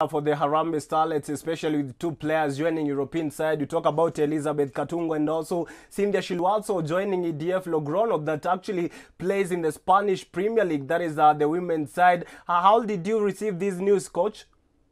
For the Harambee Starlets, especially with two players joining European side. You talk about Elizabeth Katungo and also Cynthia Shilwatso joining EDF Logrono that actually plays in the Spanish Premier League. That is the women's side. How did you receive this news, coach?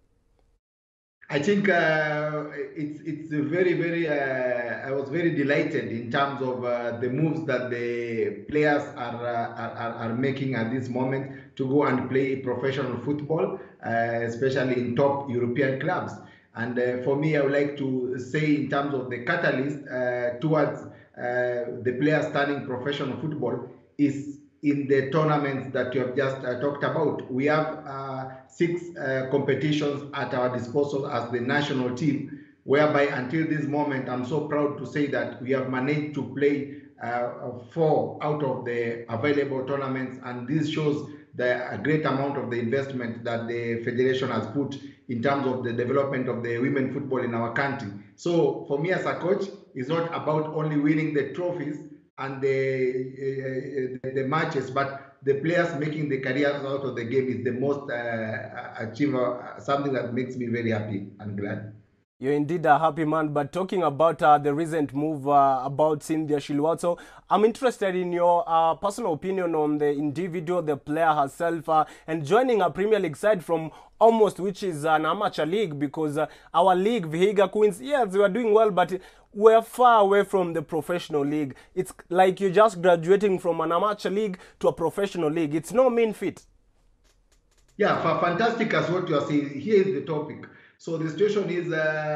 I think it's very. I was very delighted in terms of the moves that the players are making at this moment to go and play professional football, especially in top European clubs. And for me, I would like to say in terms of the catalyst towards the players starting professional football is in the tournaments that you have just talked about. We have 6 competitions at our disposal as the national team, whereby until this moment, I'm so proud to say that we have managed to play 4 out of the available tournaments, and this shows the great amount of the investment that the federation has put in terms of the development of the women football in our country. So for me as a coach, it's not about only winning the trophies and the matches, but the players making the careers out of the game is the most something that makes me very happy and glad. You're indeed a happy man. But talking about the recent move about Cynthia Shilwatso, I'm interested in your personal opinion on the individual, the player herself, and joining a Premier League side from almost which is an amateur league, because our league, Vihiga Queens, yes, we are doing well, but we're far away from the professional league. It's like you're just graduating from an amateur league to a professional league. It's no mean feat. Yeah, fantastic as what you are saying. Here is the topic. So the situation is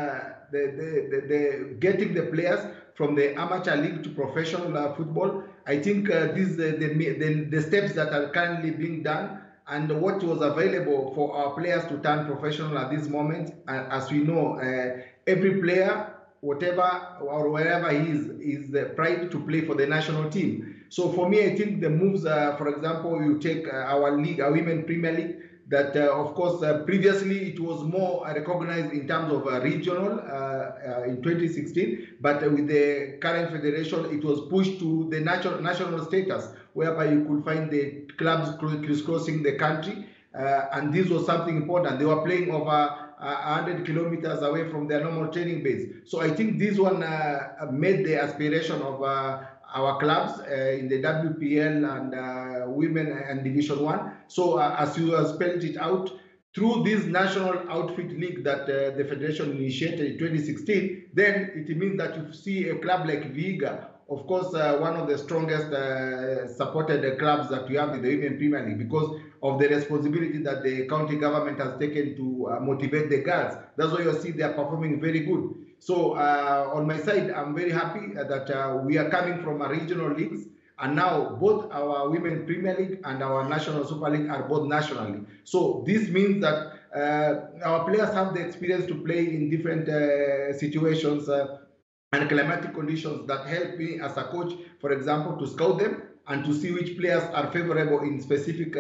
the getting the players from the amateur league to professional football. I think these the steps that are currently being done and what was available for our players to turn professional at this moment. As we know, every player, whatever or wherever he is pride to play for the national team. So for me, I think the moves, for example, you take our league, our Women Premier League, that of course previously it was more recognized in terms of regional in 2016, but with the current federation it was pushed to the national status, whereby you could find the clubs crisscrossing the country, and this was something important. They were playing over 100 kilometers away from their normal training base. So I think this one made the aspiration of our clubs in the WPL and Women and Division 1. So as you spelled it out, through this national outfit league that the federation initiated in 2016, then it means that you see a club like Vihiga, of course, one of the strongest supported clubs that we have in the Women Premier League, because of the responsibility that the county government has taken to motivate the girls. That's why you see they are performing very good. So on my side, I'm very happy that we are coming from a regional leagues, and now both our Women Premier League and our National Super League are both nationally. So this means that our players have the experience to play in different situations and climatic conditions that help me as a coach, for example, to scout them and to see which players are favorable in specific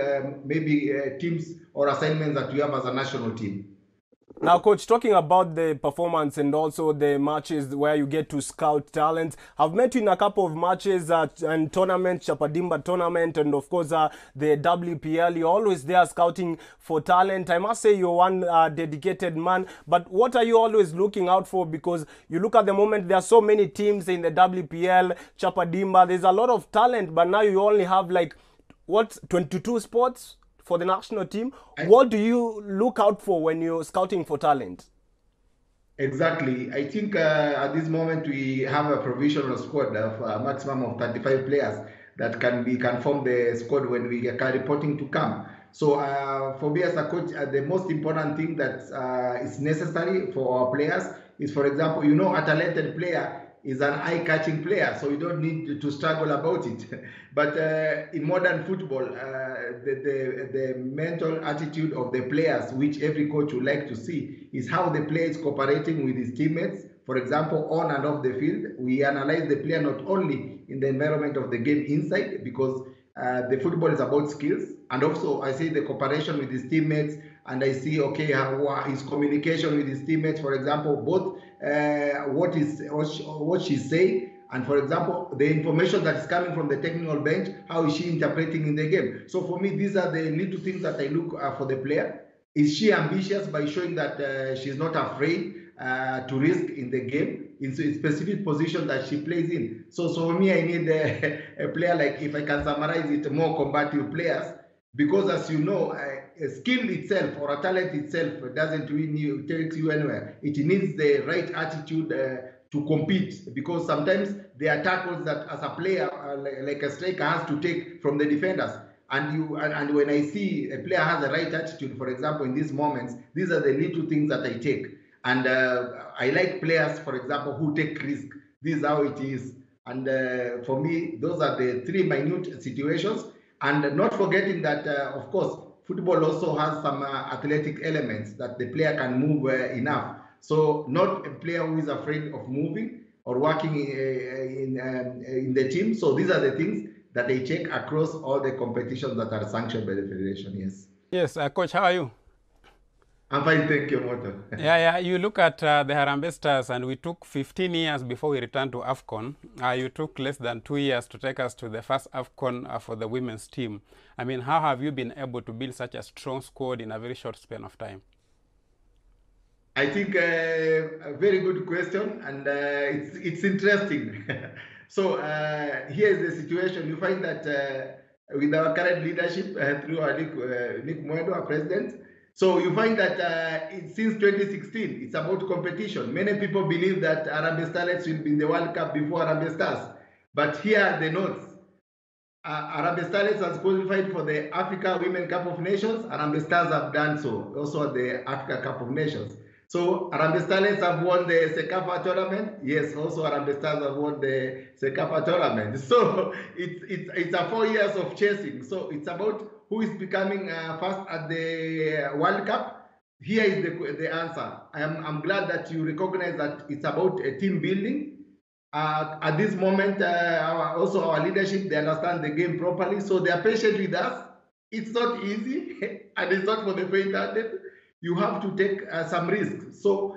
teams or assignments that we have as a national team. Now, coach, talking about the performance and also the matches where you get to scout talent, I've met you in a couple of matches and tournaments, Chapadimba tournament, and of course the WPL. You're always there scouting for talent. I must say you're one dedicated man, but what are you always looking out for? Because you look at the moment, there are so many teams in the WPL, Chapadimba, there's a lot of talent, but now you only have like, what, 22 spots for the national team. What do you look out for when you're scouting for talent? Exactly. I think at this moment we have a provisional squad of a maximum of 35 players that can form the squad when we are reporting to camp. So for me as a coach, the most important thing that is necessary for our players is, for example, a talented player is an eye-catching player, so you don't need to struggle about it. But in modern football, the mental attitude of the players, which every coach would like to see, is how the player is cooperating with his teammates. For example, on and off the field, we analyze the player not only in the environment of the game inside, because the football is about skills, and also I see the cooperation with his teammates, and I see, okay, how his communication with his teammates, for example, both what she's saying, and for example, the information that is coming from the technical bench, how is she interpreting in the game. So for me, these are the little things that I look for the player. Is she ambitious by showing that she's not afraid to risk in the game in specific position that she plays in? So for me, I need a player like, if I can summarize it, more combative players, because as you know, a skill itself or a talent itself doesn't really take you anywhere. It needs the right attitude to compete, because sometimes there are tackles that as a player, like a striker, has to take from the defenders. And when I see a player has the right attitude, for example, in these moments, these are the little things that I take. And I like players, for example, who take risk. This is how it is. And for me, those are the three minute situations. And not forgetting that, of course, football also has some athletic elements that the player can move enough. So not a player who is afraid of moving or working in the team. So these are the things that they check across all the competitions that are sanctioned by the federation. Yes. Yes, Coach, how are you? I'm fine, thank you, Moto. Yeah. You look at the Harambee Stars, and we took 15 years before we returned to AFCON. You took less than 2 years to take us to the first AFCON for the women's team. I mean, how have you been able to build such a strong squad in a very short span of time? I think a very good question, and it's interesting. So here is the situation. You find that with our current leadership through our Nick Mwendo, our president, so you find that since 2016, it's about competition. Many people believe that Harambee Starlets will be in the World Cup before Harambee Stars. But here are the notes. Harambee Starlets has qualified for the Africa Women Cup of Nations. Harambee Stars have done so, also the Africa Cup of Nations. So Harambee Starlets have won the CECAFA tournament. Yes, also Harambee Stars have won the CECAFA tournament. So it's a 4 years of chasing. So it's about who is becoming first at the World Cup. Here is the answer. I'm glad that you recognize that it's about a team building. At this moment, also our leadership, they understand the game properly. So they are patient with us. It's not easy, and it's not for the faint-hearted. You have to take some risks. So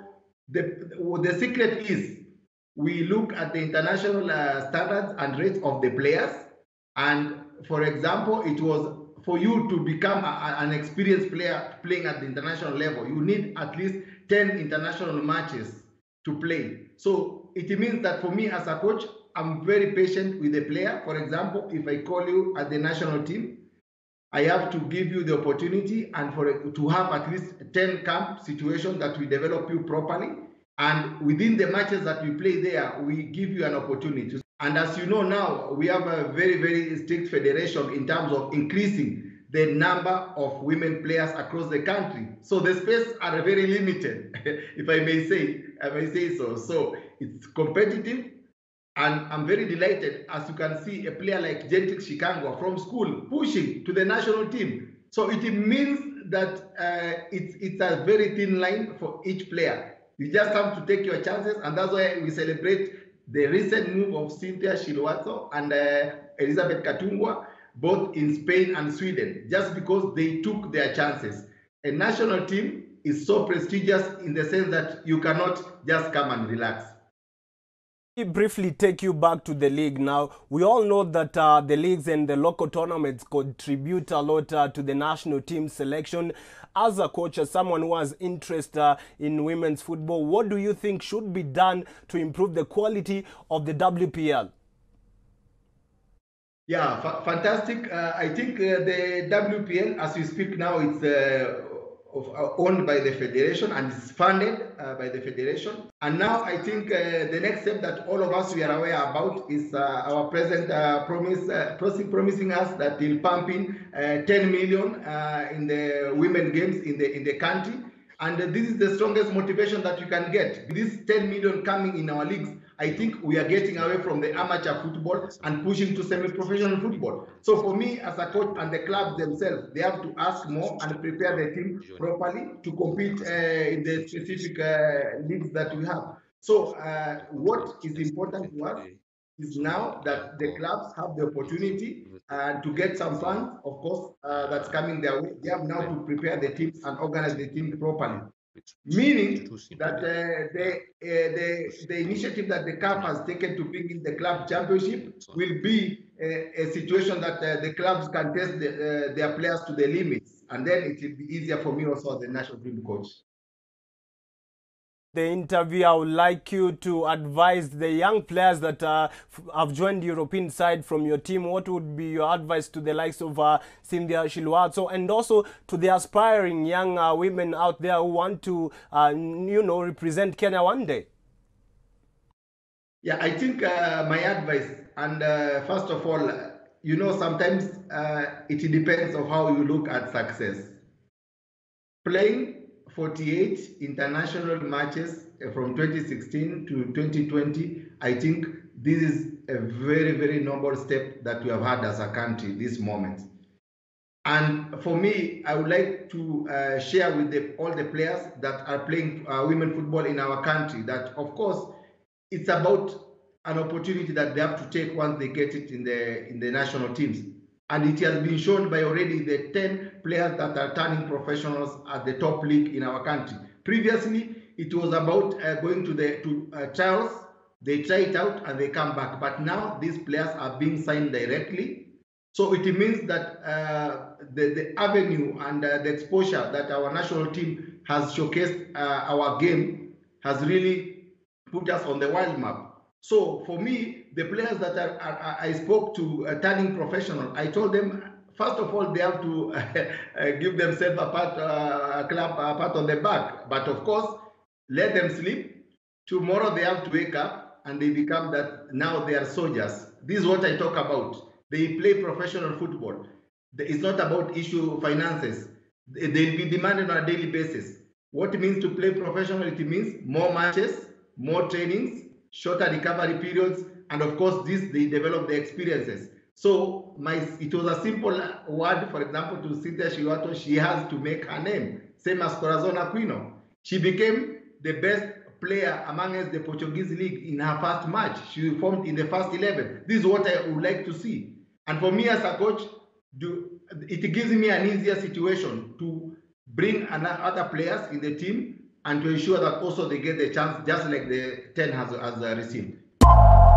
the secret is we look at the international standards and rates of the players. And for example, it was for you to become an experienced player playing at the international level, you need at least 10 international matches to play. So it means that for me as a coach, I'm very patient with the player. For example, if I call you at the national team, I have to give you the opportunity and to have at least 10 camp situations that we develop you properly. And within the matches that we play there, we give you an opportunity. And as you know now, we have a very, very strict federation in terms of increasing the number of women players across the country. So the space are very limited, if I may say so. So it's competitive. And I'm very delighted, as you can see, a player like Gentrix Shikangwa from school pushing to the national team. So it means that it's a very thin line for each player. You just have to take your chances, and that's why we celebrate the recent move of Cynthia Shilwato and Elizabeth Katungwa, both in Spain and Sweden, just because they took their chances. A national team is so prestigious in the sense that you cannot just come and relax. Briefly take you back to the league now. We all know that the leagues and the local tournaments contribute a lot to the national team selection. As a coach, as someone who has interest in women's football, what do you think should be done to improve the quality of the WPL? Yeah, fantastic. I think the WPL, as we speak now, it's owned by the federation and is funded by the federation. And now I think the next step that all of us we are aware about is our president promising us that he'll pump in 10 million in the women games in the country. And this is the strongest motivation that you can get. This 10 million coming in our leagues, I think we are getting away from the amateur football and pushing to semi-professional football. So for me as a coach and the clubs themselves, they have to ask more and prepare the team properly to compete in the specific leagues that we have. So what is important to us is now that the clubs have the opportunity to get some funds, of course, that's coming their way. They have now to prepare the teams and organize the team properly. Meaning that the initiative that the CAF has taken to bring in the club championship will be a situation that the clubs can test their players to the limits. and then it will be easier for me also as the national team coach. The interview, I would like you to advise the young players that have joined the European side from your team. What would be your advice to the likes of Cynthia Shiluatso, and also to the aspiring young women out there who want to, represent Kenya one day? Yeah, I think my advice, and first of all, sometimes it depends on how you look at success. Playing 48 international matches from 2016 to 2020, I think this is a very, very noble step that we have had as a country this moment. And for me, I would like to share with all the players that are playing women football in our country that, of course, it's about an opportunity that they have to take once they get it in the national teams. And it has been shown by already the 10 players that are turning professionals at the top league in our country. Previously, it was about going to trials, they try it out and they come back. But now these players are being signed directly. So it means that the avenue and the exposure that our national team has showcased our game has really put us on the world map. So for me, the players that I spoke to turning professional, I told them, first of all, they have to give themselves a pat on the back. But of course, let them sleep. Tomorrow they have to wake up and they become that, now they are soldiers. This is what I talk about. They play professional football. It's not about issue of finances. They'll be demanded on a daily basis. What it means to play professional, it means more matches, more trainings, shorter recovery periods, and of course, they develop the experiences. So it was a simple word, for example, to Cynthia Shiluatso, she has to make her name, same as Corazon Aquino. She became the best player amongst the Portuguese league in her first match. She formed in the first 11. This is what I would like to see. And for me as a coach, it gives me an easier situation to bring other players in the team and to ensure that also they get the chance just like the 10 has received.